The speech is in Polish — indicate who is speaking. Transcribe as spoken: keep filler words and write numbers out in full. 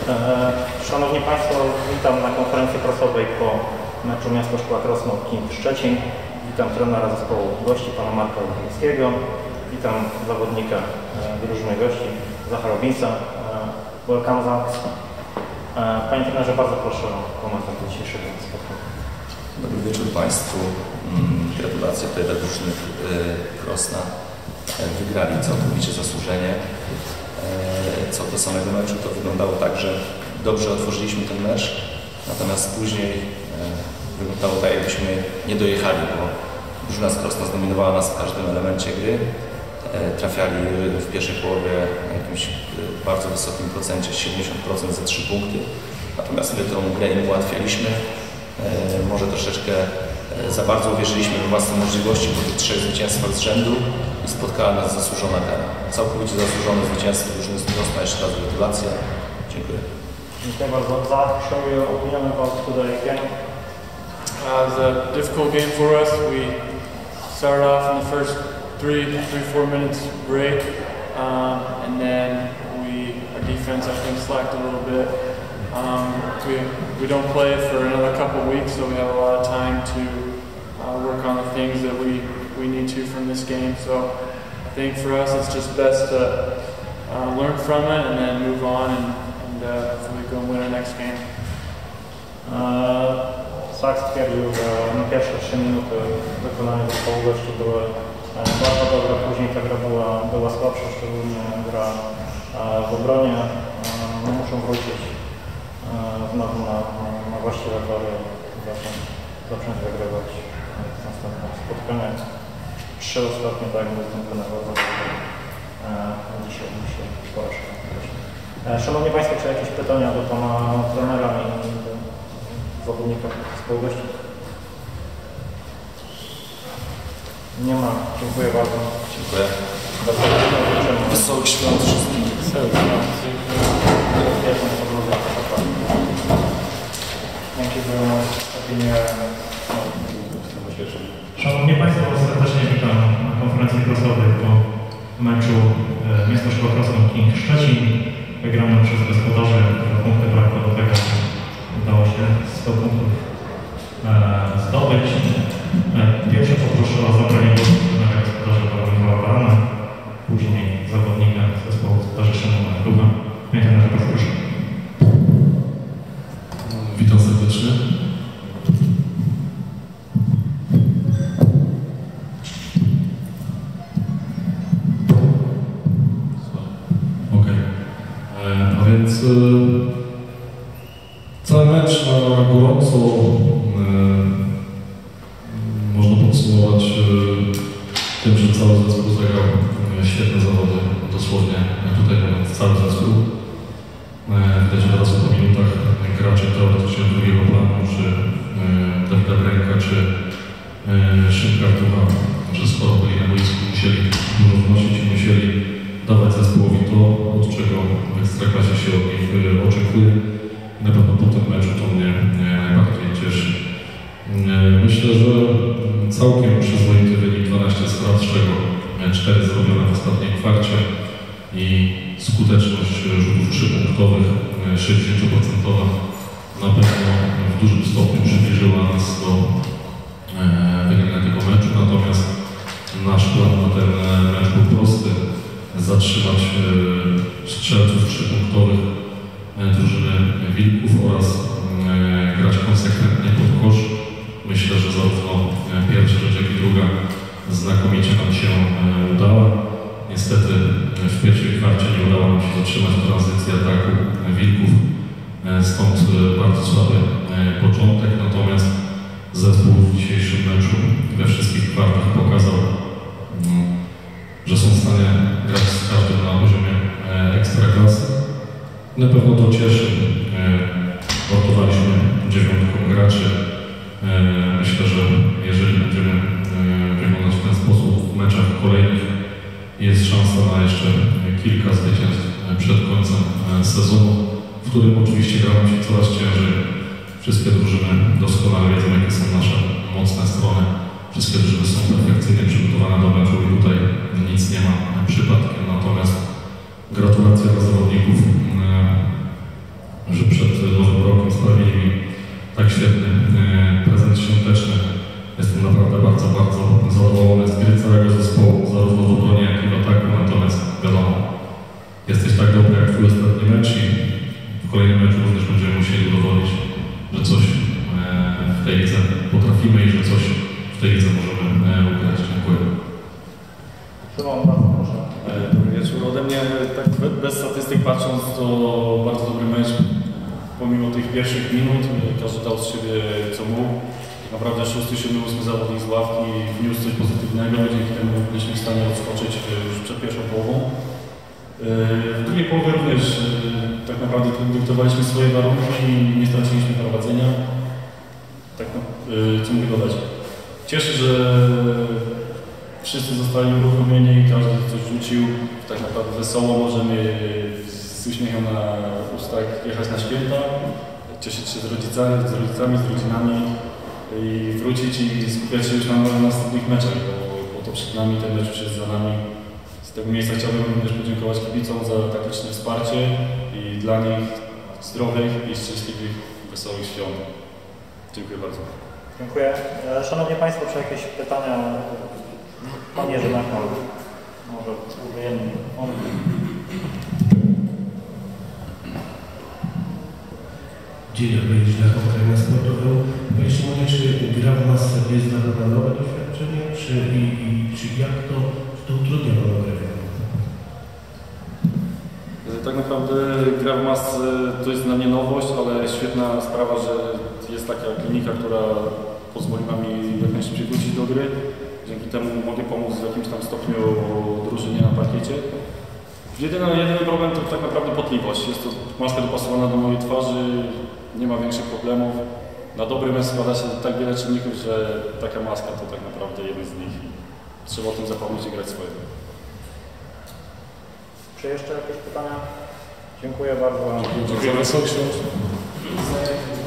Speaker 1: Szanowni Państwo, witam na konferencji prasowej po meczu Miasto Szkła Krosno King Szczecin. Witam trenera zespołu gości, pana Marka Łukińskiego. Witam zawodnika drużyny gości, Zachara Robinsa. Welcome, Zach. Panie trenerze, bardzo proszę o komentarz do dzisiejszego spotkania.
Speaker 2: Dobry wieczór Państwu. Gratulacje tutaj dla drużyny Krosna. Wygrali całkowicie zasłużenie. Co do samego meczu, to wyglądało tak, że dobrze otworzyliśmy ten mecz, natomiast później wyglądało tak, jakbyśmy nie dojechali, bo drużyna z Krosna zdominowała nas w każdym elemencie gry. Trafiali w pierwszej połowie na jakimś bardzo wysokim procencie, siedemdziesiąt procent za trzy punkty. Natomiast my tą grę im ułatwialiśmy. Może troszeczkę za bardzo uwierzyliśmy we własne możliwości po tych trzech zwycięstwach z rzędu i spotkała nas zasłużona kara. Całkowicie zasłużone zwycięstwo drużyny z Krosna. Jeszcze raz gratulacje. Dziękuję.
Speaker 1: Dziękuję bardzo. Zach, show your opinion about today's game.
Speaker 3: Uh, it was a difficult game for us. We started off in the first three, three, four minutes great, um, and then we, our defense, I think, slacked a little bit. Um, we we don't play for another couple of weeks, so we have a lot of time to uh, work on the things that we we need to from this game. So I think for us, it's just best to uh, learn from it and then move on and, and uh, hopefully go and win our next game.
Speaker 1: Zach stwierdził, że na pierwsze trzy minuty wykonania zespołu gości były bardzo dobre, później ta gra była, była słabsza, szczególnie gra w obronie. No, muszą wrócić znowu na, na właściwe tory i zacząć, zacząć wygrywać w następnych spotkaniach. Trzy ostatnie, tak jak mówił ten trener, dzisiaj, dzisiaj porażka. Szanowni Państwo, czy jakieś pytania do pana trenera i do zawodnika zespołu gości? Nie ma. Dziękuję bardzo.
Speaker 2: Dziękuję.
Speaker 1: Bardzo
Speaker 2: Wesołych świąt wszystkim.
Speaker 3: Wesołych świąt.
Speaker 4: Szanowni Państwo, serdecznie witam na konferencji prasowej po meczu e, Miasto Szkła Krosno King Szczecin. Wygrano przez gospodarzy, dwa punkty brakło do tego, udało się sto punktów e, zdobyć. E, pierwsze poproszę o zabranie głosu na gospodarza Michała Barana, później zawodnika zespołu gospodarzy Szymona Gruba. Panie trenerze, bardzo proszę.
Speaker 5: Witam serdecznie. Okej. Okay. A więc e, cały mecz na gorąco e, można podsumować e, tym, że cały zespół zagrał e, świetne zawody, dosłownie tutaj mówiąc cały zespół. Widać od razu po minutach graczy teoretycznie drugiego planu, czy e, Dawida Bręka, czy e, Szymka Tucha, że skoro byli na boisku, musieli dużo wnosić i musieli dawać zespołowi to, od czego w Ekstraklasie się od nich e, oczekuje. I na pewno po tym meczu to mnie e, najbardziej cieszy. E, myślę, że całkiem przyzwoity wynik dwanaście strat, z czego cztery zrobione w ostatniej kwarcie i skuteczność rzutów trzypunktowych sześćdziesiąt procent na pewno w dużym stopniu przybliżyła nas do wygrania tego meczu, natomiast nasz plan na ten mecz był prosty: zatrzymać strzelców trzypunktowych drużyny Wilków oraz grać konsekwentnie pod kosz. Myślę, że zarówno pierwsza rzecz, jak i druga znakomicie nam się udała. Niestety w pierwszej kwarcie nie udało nam się zatrzymać tranzycji ataku Wilków, stąd bardzo słaby początek, natomiast zespół w dzisiejszym meczu we wszystkich kwartach pokazał, że są w stanie grać z każdym na poziomie ekstraklasy. Na pewno to cieszy. Wortowaliśmy dziewiątką graczy. Myślę, że jeżeli będziemy wyglądać w ten sposób w meczach kolejnych, jest szansa na jeszcze kilka zwycięstw przed końcem sezonu, w którym oczywiście gra nam się coraz ciężej. Wszystkie drużyny doskonale wiedzą, jakie są nasze mocne strony. Wszystkie drużyny są perfekcyjnie przygotowane do meczu i tutaj nic nie ma przypadkiem. Natomiast gratulacje dla zawodników. tak świetny prezent świąteczny. Jestem naprawdę bardzo, bardzo zadowolony z gry całego zespołu, zarówno w obronie, jak i w ataku, natomiast wiadomo, jesteś tak dobry jak twój ostatni mecz i w kolejnym meczu również będziemy musieli udowodnić, że coś w tej lidze potrafimy i że coś w tej lidze możemy ugrać. Dziękuję.
Speaker 1: Szymon, bardzo proszę.
Speaker 6: Dobry wieczór. Ode mnie, tak bez statystyk patrząc, to bardzo dobry mecz. Pomimo tych pierwszych minut, każdy dał z siebie co mógł. Naprawdę szósty, siódmy, ósmy zawodnik z ławki wniósł coś pozytywnego, dzięki temu byliśmy w stanie odskoczyć już przed pierwszą połową. W drugiej połowie również tak naprawdę dyktowaliśmy swoje warunki i nie straciliśmy prowadzenia. Tak, co mogę dodać? Cieszę, że wszyscy zostali uruchomieni, każdy coś rzucił. Tak naprawdę wesoło możemy z uśmiechem na ustach jechać na święta, cieszyć się z rodzicami, z rodzicami, z rodzinami i wrócić i skupiać się już na, na następnych meczach, bo, bo to przed nami, ten mecz już jest za nami. Z tego miejsca chciałbym również podziękować kibicom za taktyczne wsparcie i dla nich zdrowych i szczęśliwych, wesołych świąt. Dziękuję bardzo.
Speaker 1: Dziękuję. Szanowni Państwo, czy jakieś pytania? Pan Jerzy Nachman, może uwyjemny.
Speaker 7: Dzień dobry, źle na sportową. Panie Szymonie, czy gra w masce jest dla Pana nowe doświadczenie, czy, i, i, czy jak to, czy to utrudnia Panu grę?
Speaker 6: Tak naprawdę gra w masce to jest dla mnie nowość, ale świetna sprawa, że jest taka klinika, która pozwoli nam jak najszybciej wrócić do gry. Dzięki temu mogę pomóc w jakimś tam stopniu drużynie na parkiecie. Jedyny, jedyny problem to tak naprawdę potliwość. Jest to maska dopasowana do mojej twarzy, nie ma większych problemów. Na dobry mecz składa się tak wiele czynników, że taka maska to tak naprawdę jeden z nich. Trzeba o tym zapomnieć i grać swoje.
Speaker 1: Czy jeszcze jakieś pytania? Dziękuję bardzo.
Speaker 6: Dziękuję.
Speaker 7: Dziękuję.